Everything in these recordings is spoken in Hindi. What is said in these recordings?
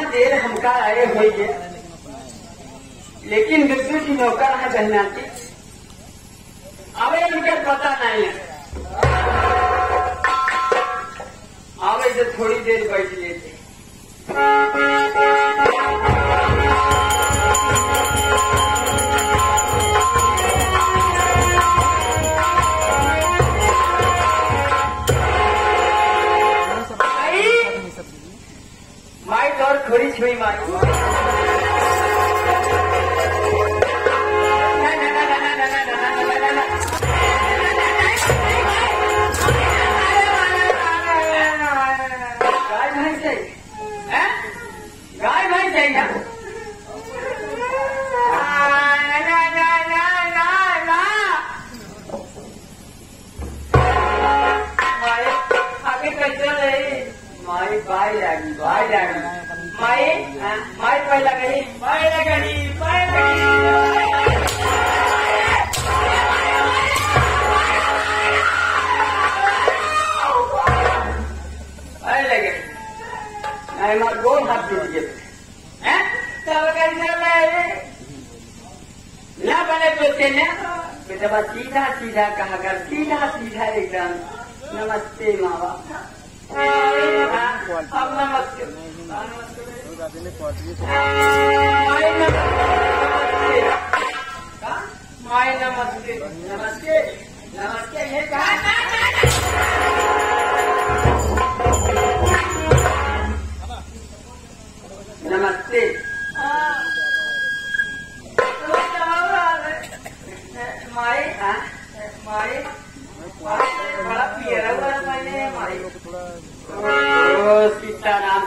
इतना देर हमका आए हुए है, लेकिन विद्युत की नौकर है बहना की अबे इनका पता नहीं है। आवे जो थोड़ी देर बैठ लेते। माई तो थोड़ी छुई माई गाय भैंस है क्या? आगे कैसे रही माई बाई लगी माई माई पहला गई लगे मार गोल हाथ टूट गए तब कैसे ना बने तो बेटा सीधा सीधा कहा कर सीधा सीधा एकदम नमस्ते माँ बाप। अब नमस्ते माई नमस्ते नमस्ते नमस्ते ये कहा नमस्ते माई माई बड़ा पियरा हुआ मैंने माई सीताराम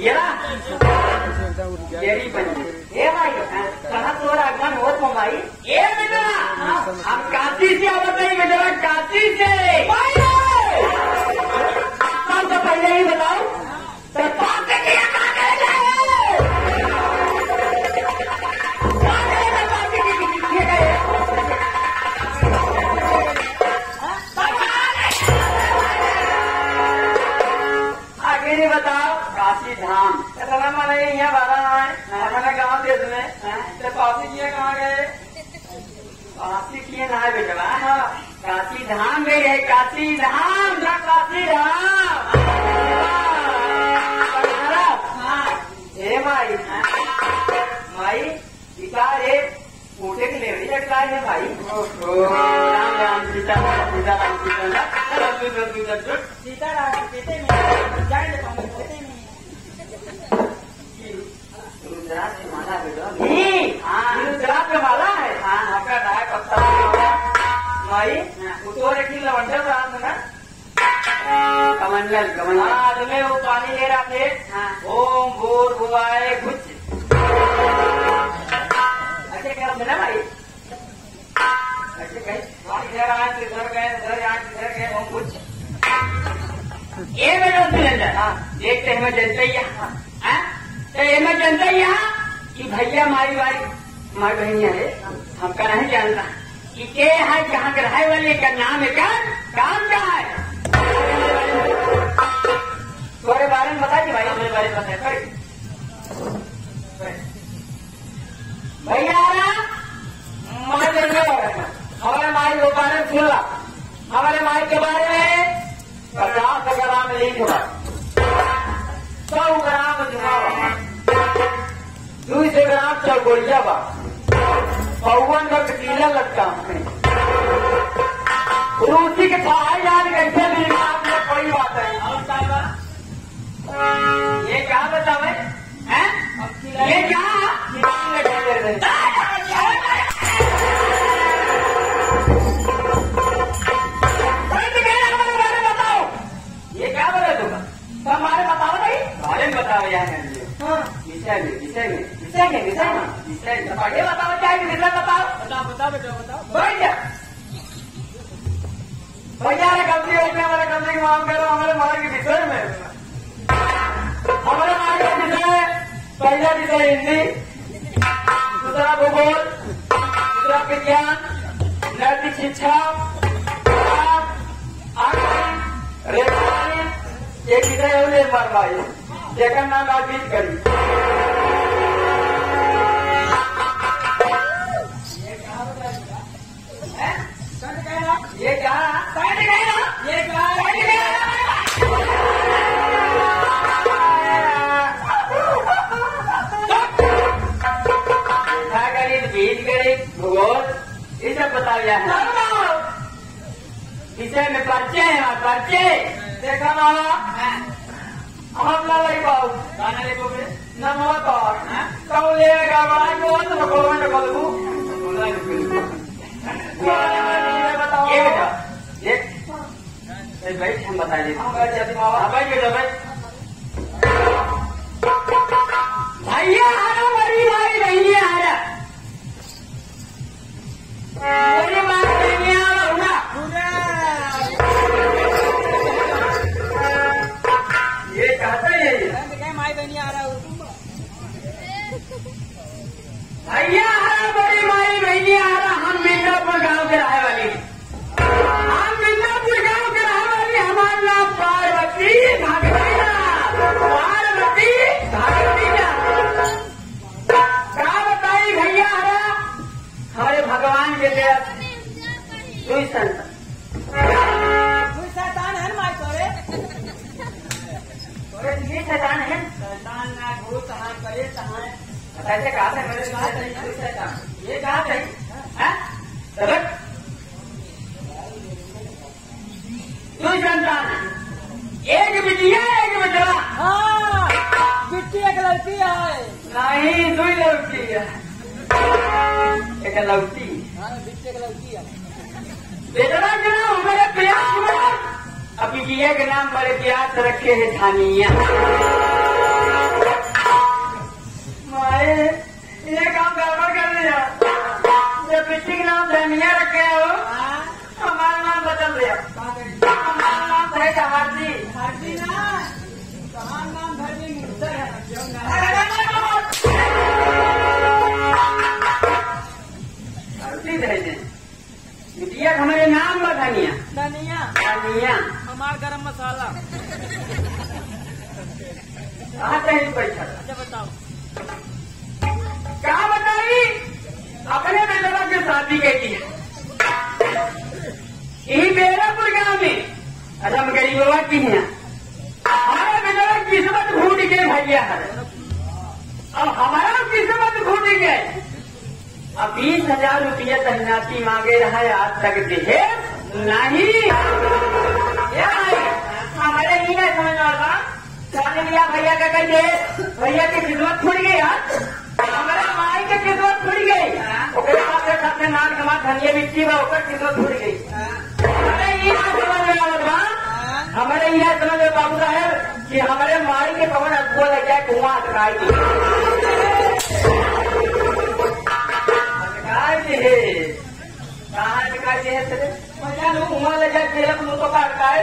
येरी बनी ए माई कहा तोरा आगमन हो तो माई ए बेटा हम काशी से आवत नहीं बेटा काशी से तो पहले ही बताओ तो बात किया बताओ काशी धाम मैंने यहाँ बारा हमारे गाँव देश में काशी किए कहाँ गए? काशी किए ना बेटा काशी धाम गई है काशी धाम ना काशी धाम हे माई माई विकार है पूछे के ले लगता है भाई राम राम सीता सीता राम सीता सीता राम सीते में जाएंगे रुद्राक्ष माला बेटा रुद्राक्ष माला है आपका नायक पत्ता माई उतोरे की लवंडर रात ना कमंडल कमंडल तुम्हें वो पानी ले रहा थे ओम भूर भुवाए कुछ अच्छे कर देना भाई अच्छे कहीं इधर आए इधर गए ओम कुछ ये मेरा देखते हैं मैं जनता यहाँ तो ये मैं जानता यहाँ कि भैया मारी मारी बहनिया है हमका नहीं जानता कि के है कहाँ के रहे वाले का नाम है क्या काम क्या है तुम्हारे बारे में बताइए भाई हमारे बारे में बताइए भैया हमारे माई के बारे में सुन ला हमारे माई के बारे में 50 ग्राम लीक हुआ 100 ग्राम जुआ 200 ग्राम चौगोड़िया बा 52 का कटीला लगता हमें रूसी के थाई यार कैसे भी आपने कोई बात है ये क्या बतावे हैं ये क्या ये क्या बोले तुम हमारे बताओ नहीं बारे में बताओ यार विषय पढ़े बताओ क्या विषय बताओ बेटा बैठ जा भैया गलती होती है हमारे गलती की मांग करो हमारे मार के विषय में हमारे मार का विषय पहला विषय हिंदी दूसरा भूगोल दूसरा विज्ञान नैतिक शिक्षा एक विषय है मार भाई जेकर नाम आजीत करी। ये क्या ये क्या गणित, बीज गणित, भूगोल ये सब बता दिया है। विषय में पर्चे है, पर्चे देखा बाबा हम ना लग पाओ गाना लिखोगे न मत और कब लेगा बड़ा को तो भगवान को बोलूं ये बेटा ये भाई हम बता दे भाई बेटा भाई भैया हारा बड़ी भाई नहीं आ रहा बड़ी बात नहीं आ रहा ये कहता है ये माई बहनी आ रहा भैया हारा बड़ी माई बहनी आ रहा। हम मिर्जापुर गांव के रहे वाली, हम मिर्जापुर गांव के रहे वाली। हमारा नाम पार्वती भागवतीना, पार्वती भागवतीना। क्या बताई भैया हारा हमारे भगवान के लिए दुई शैतान है माई तोरे ये शैतान है। शैतान ना भूत कहाँ करे कहाँ ऐसे कहा था मेरे शैतान ये कहा था दुई संतान एक बिटिया एक बेटा। हाँ बिट्टी एक लड़की है नहीं दुई लड़की है एक लड़की बिट्टी एक लड़की है। बेटा के नाम मेरे प्यार अभी बिटिया के नाम बड़े प्यार से रखे है धानिया। माए ये काम गड़बड़ कर दिया जब बिट्टी के नाम धानिया रखे हो हमारा नाम बदल दिया। हमारा नाम है हरदी हरदी ना हमारा नाम धरनी मुद्दर है। हरदी धरने बिटिया हमारे नाम बा धनिया धनिया धनिया हमार गरम मसाला कहाँ कहीं पैसा। अच्छा बताओ क्या बताई अपने बेटा की शादी की है यही बेरापुर गांव में। अच्छा हम गरीबवा की है हमारे बेटा किस्मत फूट गए भैया अब हमारा किस्मत फूट गए। अब 20,000 रुपया तहनाती मांगे रहा है आज तक दे नहीं हमारे ही नहीं समझ आता शादी लिया भैया का कही दे भैया की किस्मत फूट गई हमारे माई की किस्मत फूट गई सबसे नाक जमा धनिया बिट्टी किस्मत फूट गई। हमारे ये समझ में आवत हमारे यहाँ समझ में बाबू साहब कि हमारे माई के पवन अगुआ लग जाए कुआं अटकाई कहाँ अटकाई है तेरे कुआं लग जाए तेरे मुंह तो अटकाए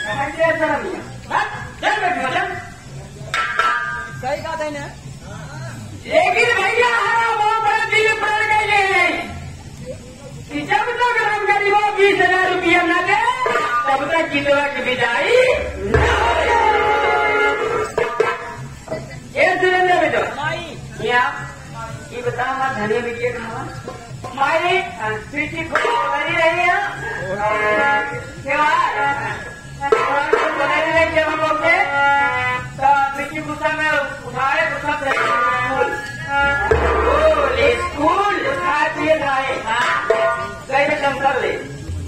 सही कहा था लेकिन भैया हमारा बहुत बड़ा दिल पड़ गए कि जब तक हम गरीबों 20,000 रुपया न दे तब तक कितवा की विदाई न हो। ये सुरेंद्र बेटो ये बता हमारा धनिया बिटिया कहा माई पीठी बनी रही है बनाने लगे हम लोग से पीठी गुस्सा में उठाए गुस्सा स्कूल खाए पिए खाए कैसे कम कर ले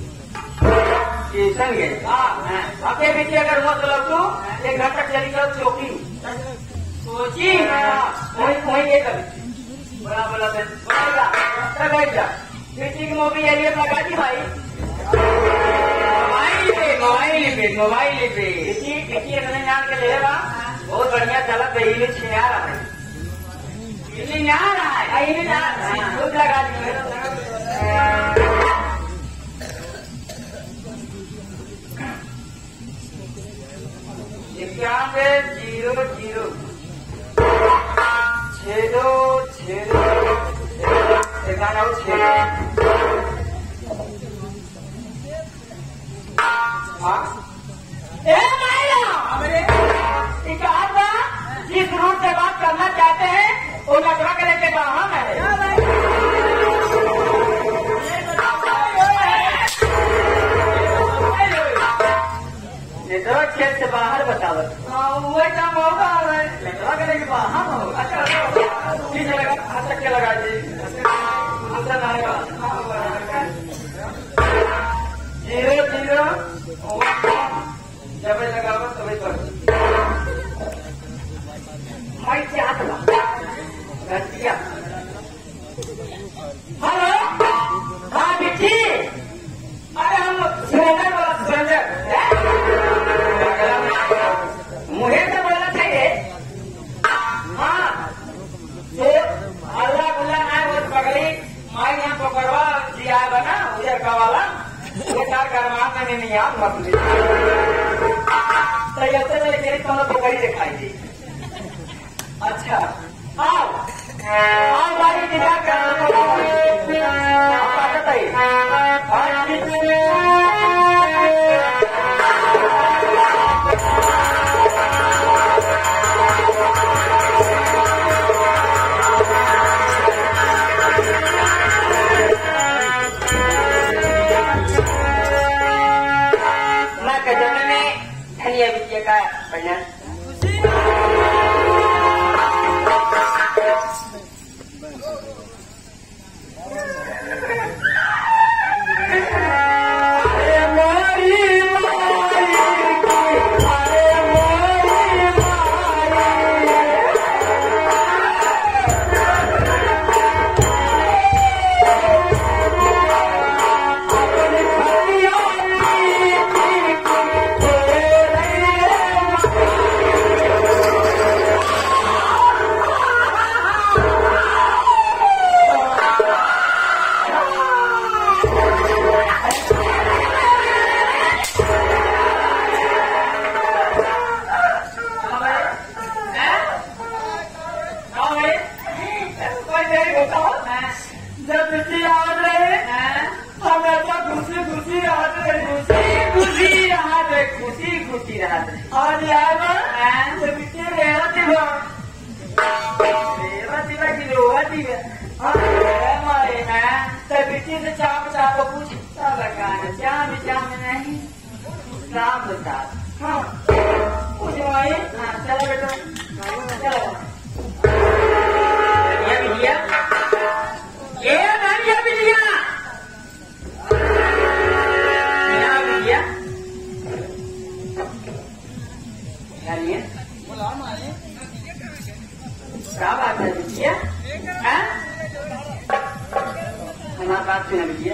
संगे अपने पीछे अगर मत लग तू एक घर तक चली जाओ चौकी सोची वही ये कभी बड़ा बड़ा बैठ जा पीछे की मोबाइल एरिया लगा दी भाई मोबाइल पे किसी जान के ले बहुत बढ़िया चला पहले छिया रहा है दूध लगा दी इक्यानवे 00 6 6 करना चाहते हैं वो नटवा करे के बाहर है। नेटवा खेत से बाहर बतावत वही काम होगा नटवा करे के बाहर होगा। अच्छा ठीक है लगा हाथ के लगा जी 0 जब लगाओ तभी कर मैं चाहता हूँ घंटिया। हेलो हाँ बिट्टी अरे हम सिलेंडर वाला सिलेंडर मुझे तो बोलना चाहिए। हाँ तो अल्लाह गुल्ला ना वो पगली मैं यहाँ पकड़वा दिया बना उधर का वाला ये चार गरमान में नहीं याद मत ली तो ऐसे मेरे तुम्हें पकड़ी दिखाई दी। अच्छा आओ हमारी दिखा करना मैं कजन में धनिया विजय का भजन क्या बात है बिटिया? हमारी बात सुना बिटिया।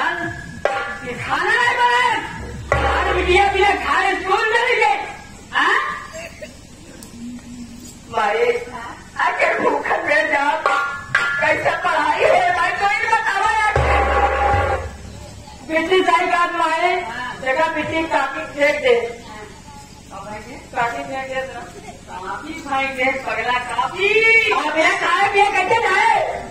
चल खाना नहीं बनाए और बिटिया बिना खाए स्कूल चली गई। भाई आखिर भूखन में जा कैसे पढ़ाई है भाई तो ही बताओ यार। बेटी साई का मारे जगह बेटी काफी फेंक दे काफी फेंक दे काफी फेंक दे पगला काफी मेरा खाए पिए कैसे जाए।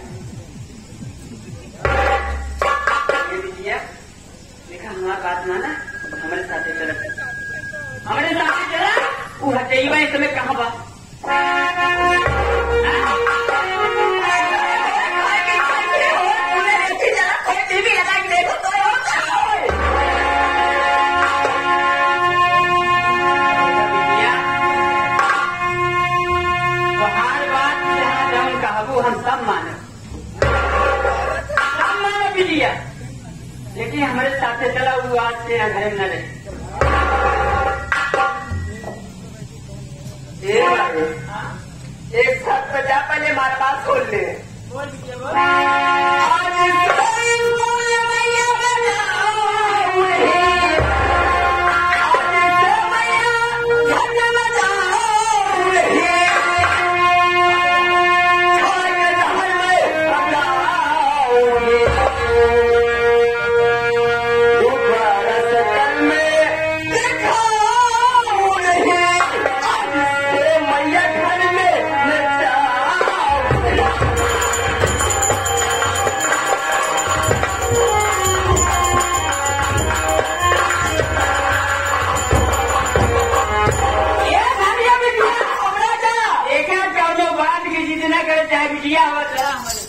देखा हमारा बात माना हमारे साथ चला वो हटेई बा इस समय कहाँ बा हम सब माने बिटिया लेकिन हमारे साथ चला वो आज से घर में न रहे। एक साथ तो जा पहले हमारे बात खोल ले बोल जितना करे चाहे बिटिया हो चला हमारे